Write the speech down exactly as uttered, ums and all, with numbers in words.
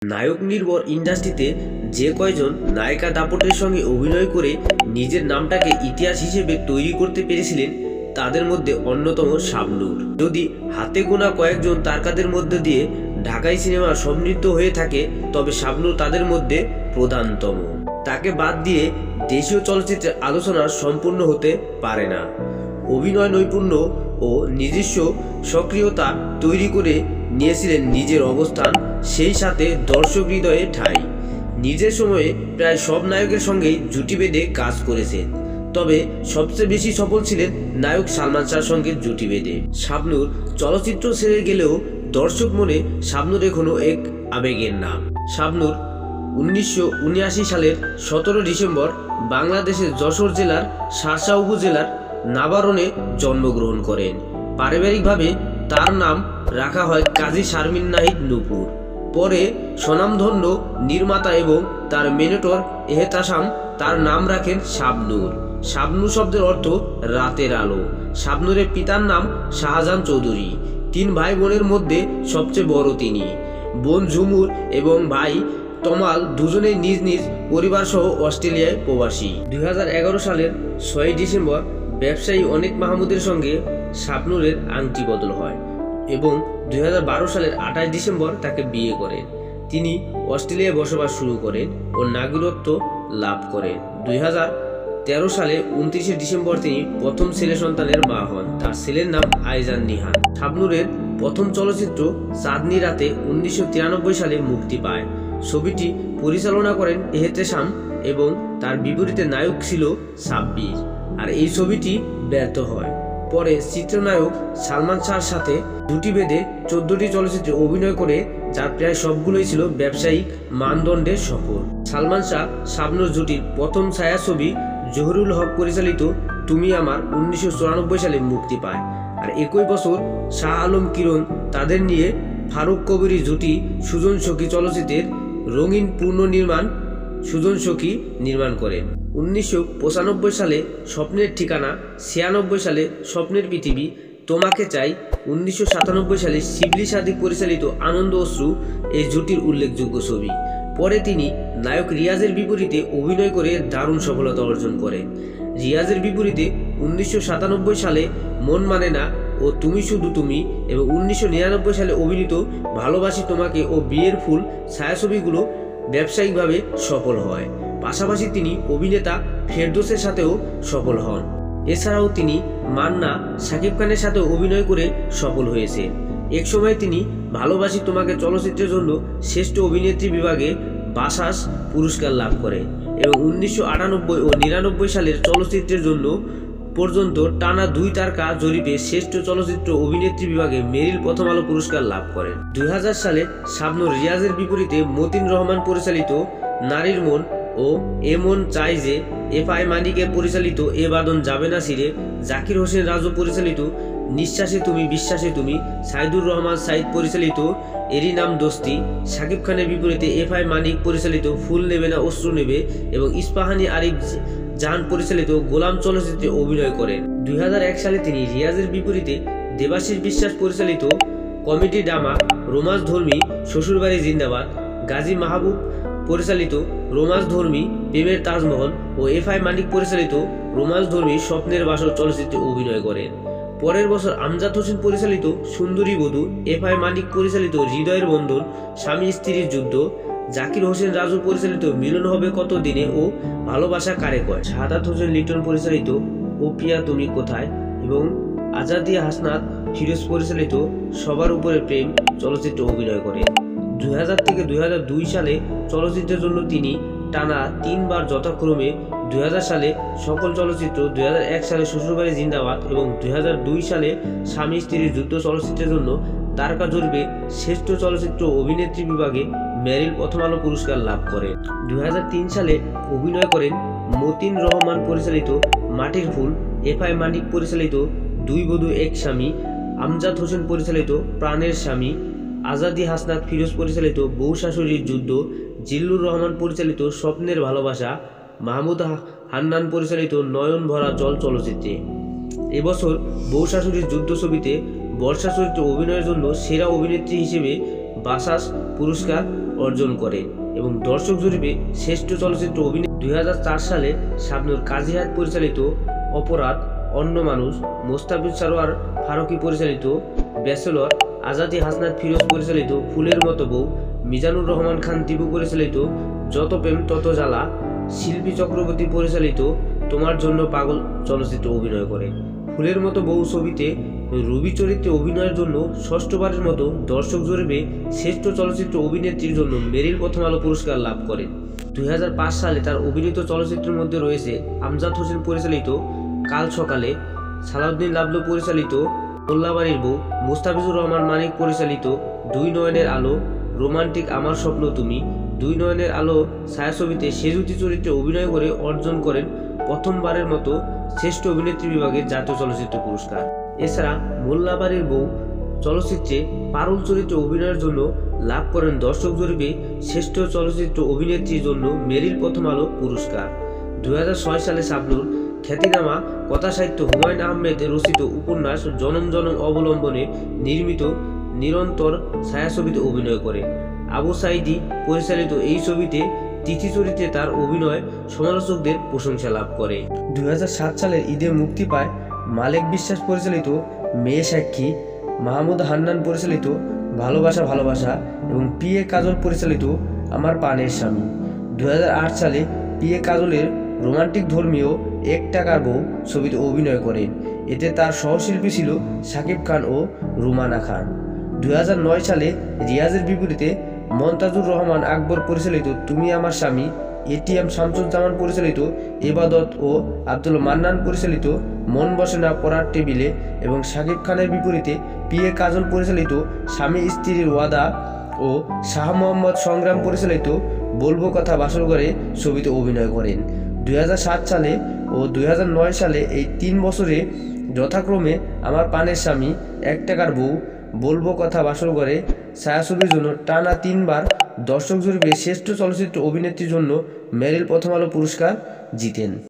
নায়ক নির্ভর ইন্ডাস্ট্রিতে যে কয়জন নায়িকা দাপটের সঙ্গে অভিনয় করে নিজের নামটাকে ইতিহাস হিসেবে তৈরি করতে পেরেছিলেন তাদের মধ্যে অন্যতম শাবনূর। যদি হাতে গোনা কয়েকজন তারকাদের মধ্যে দিয়ে ঢাকাই সিনেমা সমৃদ্ধ হয়ে থাকে তবে শাবনূর তাদের মধ্যে প্রধানতম। তাকে বাদ দিয়ে দেশীয় চলচ্চিত্রের আলোচনা সম্পূর্ণ হতে পারে না। অভিনয় নৈপুণ্য ও নিজস্ব সক্রিয়তা তৈরি করে নিয়েছিলেন নিজের অবস্থান, সেই সাথে দর্শক হৃদয়ে ঠাঁই। নিজের সময়ে প্রায় সব নায়কের সঙ্গেই জুটি বেঁধে কাজ করেছেন, তবে সবচেয়ে বেশি সফল ছিলেন নায়ক সালমান শাহর সঙ্গে জুটি বেঁধে। শাবনূর চলচ্চিত্র ছেড়ে গেলেও দর্শক মনে শাবনূর এখনো এক আবেগের নাম। শাবনূর উনিশশো উনআশি সালের সতেরো ডিসেম্বর বাংলাদেশের যশোর জেলার শার্শা উপজেলার নাবারণে জন্মগ্রহণ করেন। পারিবারিকভাবে তার নাম রাখা হয় কাজী শারমিন নাহিদ নূপুর। পরে স্বনামধন্য নির্মাতা এবং তার মেনেটর এহতেশাম তার নাম রাখেন শাবনূর। শাবনূর শব্দের অর্থ রাতের আলো। শাবনূরের পিতার নাম শাহজাহান চৌধুরী। তিন ভাই বোনের মধ্যে সবচেয়ে বড় তিনি। বোন ঝুমুর এবং ভাই তমাল দুজনেই নিজ নিজ পরিবার সহ অস্ট্রেলিয়ায় প্রবাসী। দুই হাজার এগারো সালের ছয়ই ডিসেম্বর ব্যবসায়ী অনিক মাহমুদের সঙ্গে শাবনূরের আংটি বদল হয় এবং দুই হাজার বারো সালের আঠাশ ডিসেম্বর তাকে বিয়ে করেন। তিনি অস্ট্রেলিয়ায় বসবাস শুরু করেন ও নাগরিকত্ব লাভ করেন। দুই হাজার তেরো সালে উনত্রিশে ডিসেম্বর তিনি প্রথম ছেলে সন্তানের মা হন। তার ছেলের নাম আইজান নিহান। শাবনূরের প্রথম চলচ্চিত্র চাঁদনি রাতে উনিশশো তিরানব্বই সালে মুক্তি পায়। ছবিটি পরিচালনা করেন এহতেশাম এবং তার বিপরীতে নায়ক ছিল সাব্বির, আর এই ছবিটি ব্যর্থ হয়। পরে চিত্রনায়ক সালমান শাহর সাথে জুটি বেঁধে চোদ্দটি চলচ্চিত্রে অভিনয় করে, যার প্রায় সবগুলোই ছিল ব্যবসায়িক মানদণ্ডের সফল। সালমান শাহ শাবনূর জুটির প্রথম ছায়াছবি জহুরুল হক পরিচালিত তুমি আমার উনিশশো চুরানব্বই সালে মুক্তি পায়, আর একই বছর শাহ আলম কিরণ তাদের নিয়ে ফারুক কবির জুটি সুজন সখী চলচ্চিত্রের রঙিন পুনর্নির্মাণ সুজন সখী নির্মাণ করেন। উনিশশো পঁচানব্বই সালে স্বপ্নের ঠিকানা, ছিয়ানব্বই সালে স্বপ্নের পৃথিবী, তোমাকে চাই, উনিশশো সাতানব্বই সালে শিবলি সাদিক পরিচালিত আনন্দ অশ্রু এই জুটির উল্লেখযোগ্য ছবি। পরে তিনি নায়ক রিয়াজের বিপরীতে অভিনয় করে দারুণ সফলতা অর্জন করেন। রিয়াজের বিপরীতে উনিশশো সাতানব্বই সালে মন মানে না ও তুমি শুধু তুমি এবং উনিশশো নিরানব্বই সালে অভিনীত ভালোবাসি তোমাকে ও বিয়ের ফুল ছায়াছবিগুলো ব্যবসায়িকভাবে সফল হয়। পাশাপাশি তিনি অভিনেতা ফেরদৌসের সাথেও সফল হন। এছাড়াও তিনি মান্না, শাকিব খানের সাথে অভিনয় করে সফল হয়েছে। একসময় তিনি ভালোবাসি তোমাকে চলচ্চিত্রের জন্য শ্রেষ্ঠ অভিনেত্রী বিভাগে বাসাস পুরস্কার লাভ করেন এবং উনিশশো আটানব্বই ও নিরানব্বই সালের চলচ্চিত্রের জন্য পর্যন্ত টানা দুই তারকা জরিপে শ্রেষ্ঠ চলচ্চিত্র অভিনেত্রী বিভাগে মেরিল প্রথম আলো পুরস্কার লাভ করেন। দুই হাজার সালে শাবনূর রিয়াজের বিপরীতে মতিন রহমান পরিচালিত নারীর মন ও এ মন চাই যে, এফ আই মানিকে পরিচালিত এ বাদন যাবে না সিরে, জাকির হোসেন রাজু পরিচালিত নিঃশ্বাসে তুমি বিশ্বাসে তুমি, সাইদুর রহমান সাইদ পরিচালিত এরই নাম দোস্তি, শাকিব খানের বিপরীতে এফ আই মানিক পরিচালিত ফুল নেবে না অশ্রু নেবে এবং ইস্পাহানি আরিফ জাহান পরিচালিত গোলাম চলচ্চিত্রে অভিনয় করেন। দুই হাজার এক সালে তিনি রিয়াজের বিপরীতে দেবাশিস বিশ্বাস পরিচালিত কমেডি ড্রামা রোমান্স ধর্মী শ্বশুরবাড়ি জিন্দাবাদ, গাজী মাহবুব পরিচালিত রোমান্স ধর্মী প্রেমের তাজমহল ও এফ আই মানিক পরিচালিত রোমান্স ধর্মী স্বপ্নের বাসর চলচ্চিত্রে অভিনয় করেন। পরের বছর আমজাদ হোসেন পরিচালিত সুন্দরী বধূ, এফ আই মানিক পরিচালিত হৃদয়ের বন্ধন, স্বামী স্ত্রীর যুদ্ধ, জাকির হোসেন রাজু পরিচালিত মিলন হবে কত দিনে ও ভালোবাসা কারে কয়, শাহাদাত হোসেন লিটন পরিচালিত ও প্রিয়া তুমি কোথায় এবং আজাদি হাসনাত ফিরোজ পরিচালিত সবার উপরে প্রেম চলচ্চিত্রে অভিনয় করেন। দুই হাজার থেকে দুই হাজার দুই সালে চলচ্চিত্রের জন্য তিনি টানা তিনবার যথাক্রমে দুই হাজার সালে সকল চলচ্চিত্র, দুই হাজার এক সালে শ্বশুরবাড়ি জিন্দাবাদ এবং দুই হাজার দুই সালে স্বামী স্ত্রীর যুদ্ধ চলচ্চিত্রের জন্য তারকা জরিপে শ্রেষ্ঠ চলচ্চিত্র অভিনেত্রী বিভাগে মেরিল প্রথম আলো পুরস্কার লাভ করেন। দুই হাজার তিন সালে অভিনয় করেন মতিন রহমান পরিচালিত মাটির ফুল, এফ আই মানিক পরিচালিত দুই বধূ এক স্বামী, আমজাদ হোসেন পরিচালিত প্রাণের স্বামী, আজাদি হাসনাত ফিরোজ পরিচালিত বউ শাশুড়ির যুদ্ধ, জিল্লুর রহমান পরিচালিত স্বপ্নের ভালোবাসা, মাহমুদ হান্নান পরিচালিত নয়ন ভরা জল চলচ্চিত্রে। এবছর বউ শাশুড়ির যুদ্ধ ছবিতে বর্ষা চরিত্রে অভিনয়ের জন্য সেরা অভিনেত্রী হিসেবে বাসাস পুরস্কার অর্জন করেন এবং দর্শক জরিপে শ্রেষ্ঠ চলচ্চিত্র অভিনেত্রী দুই হাজার চার সালে শাবনূর কাজী হায়াৎ পরিচালিত অপরাধ, অন্য মানুষ, মোস্তাফিজ সরোয়ার ফারুকী পরিচালিত ব্যাচেলর, আজাদী হাসনাত ফিরোজ পরিচালিত ফুলের মতো বউ, মিজানুর রহমান খান দীপু পরিচালিত যত প্রেম তত জ্বালা, শিল্পী চক্রবর্তী পরিচালিত তোমার জন্য পাগল চলচ্চিত্রে অভিনয় করেন। ফুলের মতো বউ ছবিতে রুবি চরিত্রে অভিনয়ের জন্য ষষ্ঠবারের মতো দর্শক জরিপে শ্রেষ্ঠ চলচ্চিত্র অভিনেত্রীর জন্য মেরিল প্রথম আলো পুরস্কার লাভ করেন। দুই হাজার পাঁচ সালে তার অভিনীত চলচ্চিত্রের মধ্যে রয়েছে আমজাদ হোসেন পরিচালিত কাল সকালে, সালাউদ্দিন লাবলু পরিচালিত মোল্লাবাড়ির বউ, মোস্তাফিজুর রহমান মানিক পরিচালিত দুই নয়নের আলো, রোমান্টিক আমার স্বপ্ন তুমি, দুই নয়নের আলো ছায়াছবিতে সেজুতি চরিত্রে অভিনয় করে অর্জন করেন প্রথমবারের মতো শ্রেষ্ঠ অভিনেত্রী বিভাগে জাতীয় চলচ্চিত্র পুরস্কার। এছাড়া মোল্লাবাড়ির বউ চলচ্চিত্রে পারুল চরিত্রে অভিনয়ের জন্য লাভ করেন দর্শক জরিপে শ্রেষ্ঠ চলচ্চিত্র অভিনেত্রীর জন্য মেরিল প্রথম আলো পুরস্কার। দুই হাজার ছয় সালে শাবনূর খ্যাতিনামা কথাসাহিত্য হুমায়ুন আহমেদের রচিত উপন্যাস জনম জনম অবলম্বনে নির্মিত নিরন্তর ছায়াছবিতে অভিনয় করেন। আবু সাঈদী পরিচালিত এই ছবিতে তিথি চরিত্রে তার অভিনয় সমালোচকদের প্রশংসা লাভ করে। দুই হাজার সাত সালের ঈদে মুক্তি পায় মালেক বিশ্বাস পরিচালিত মেয়ে সাক্ষী, মাহমুদ হান্নান পরিচালিত ভালোবাসা ভালোবাসা এবং পি এ কাজল পরিচালিত আমার প্রাণের স্বামী। দুই হাজার আট সালে পি এ কাজলের রোমান্টিক ধর্মীয় এক টাকার বউ ছবিতে অভিনয় করেন। এতে তার সহশিল্পী ছিল শাকিব খান ও রুমানা খান। দুই হাজার নয় সালে রিয়াজের বিপরীতে মন্তাজুর রহমান আকবর পরিচালিত তুমি আমার স্বামী, এটিএম শামসুজ্জামান পরিচালিত এবাদত ও আব্দুল মান্নান পরিচালিত মন বসে না পড়ার টেবিলে এবং শাকিব খানের বিপরীতে পি এ কাজল পরিচালিত স্বামী স্ত্রীর ওয়াদা ও শাহ মোহাম্মদ সংগ্রাম পরিচালিত বলবো কথা বাসর ঘরে ছবিতে অভিনয় করেন। দুই হাজার সাত সালে ও দুই হাজার নয় সালে এই তিন বছরে যথাক্রমে আমার প্রাণের স্বামী, এক টাকার বউ, বলবো কথা বাসর ঘরে ছায়াছবির জন্য টানা তিনবার দর্শক জরিপে শ্রেষ্ঠ চলচ্চিত্র অভিনেত্রীর জন্য মেরিল প্রথম আলো পুরস্কার জিতেন।